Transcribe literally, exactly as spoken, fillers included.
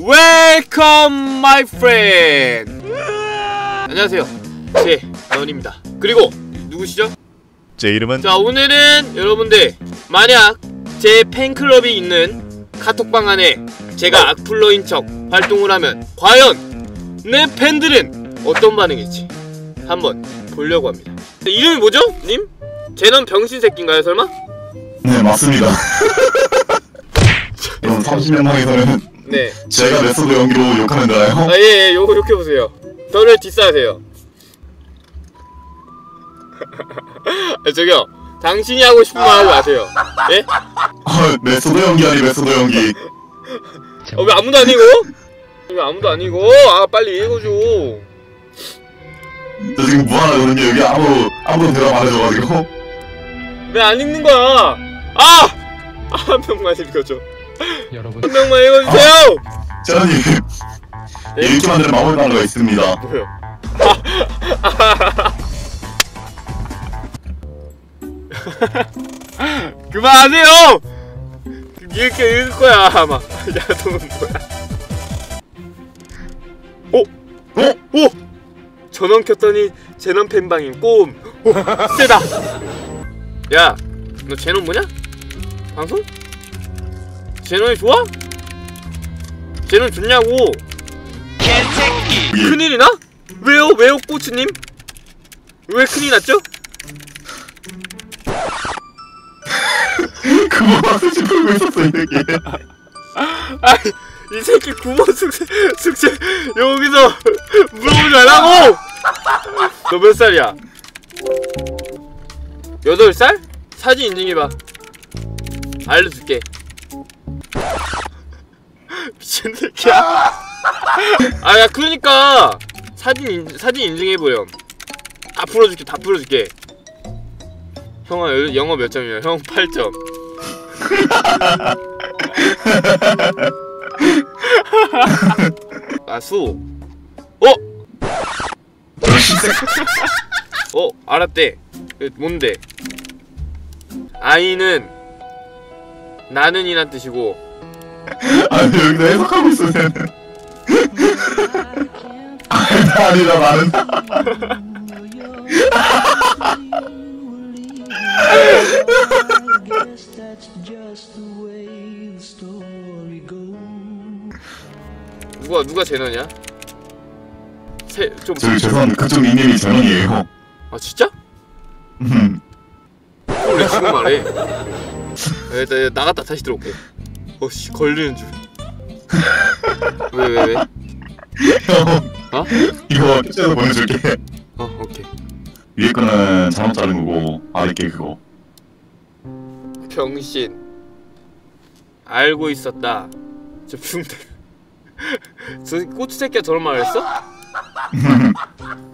Welcome my friend. 안녕하세요, 제 너입니다. 그리고 누구시죠? 제 이름은 자, 오늘은 여러분들 만약 제 팬클럽이 있는 카톡방 안에 제가 악플러인 척 활동을 하면 과연 내 팬들은 어떤 반응일지 한번 보려고 합니다. 이름이 뭐죠, 님? 제넌 병신 새끼인가요, 설마? 네, 맞습니다. 그럼 삼십 년 방에서는 네. 제가 메소드 연기로 욕하면 되나요? 아, 예, 예, 요거 욕해보세요. 저를 디스하세요. 아, 저기요, 당신이 하고 싶은 말 하지 마세요. 예? 아, 메소드 연기 아니 메소드 연기. 어, 왜 아무도 아니고? 왜 아무도 아니고? 아, 빨리 읽어줘. 저 지금 무한하거든요. 여기 아무 아무도 대답 안 해줘가지고. 왜 안 읽는 거야? 아! 아, 한 명만 읽어줘. 여러분, 한 명만 읽어주세요! 제라님, 네? 읽기 만드는 마법 단어가 있습니다. 뭐요? 아, 아, 그만하세요! 이렇게 읽을 거야, 아마. 야, 너는 뭐야? 오! 오! 오! 전원 켰더니 제넌 팬방임 꼼! 오! 세다! 야, 너 제넌 뭐냐? 방송? 제넌이 좋아? 제넌 좋냐고! 개새끼! 큰일이 나? 왜요? 왜요, 꼬치님? 왜 큰일이 났죠? 그거 숙제 풀고 있었어, 이 새끼. 아, 이 새끼 구몬 숙제, 숙제 여기서 물어보지 말라고! 너 몇 살이야? 여덟 살? 사진 인증해봐. 알려줄게. 미친 새끼야. 아, 야, 그러니까 사진 인, 사진 인증해보렴. 다 풀어줄게, 다 풀어줄게. 형아, 영어 몇 점이야? 형 팔 점. 아, 수. 어? 어, 알았대. 뭔데? 아이는 나는 이란 뜻이고. 아니, 여기서 해석하고 있어, 쟤는. 아니다, 나는. 누가 누가 제너냐? 세, 좀. 저기 죄송한데 그쪽 닉네임이 제논이에요. 아, 진짜? 음. 그걸 왜 지금 말해? 일단 나갔다 다시 들어올게. 어씨, 걸리는 줄. 왜 왜 왜? 형, 어? 이거 캡처해서 보내줄게. 어, 오케이. 위에 거는 잘못 자른 거고 아래 게 그거. 병신. 알고 있었다. 저 붕대. 저 꼬치 새끼가 저런 말 했어?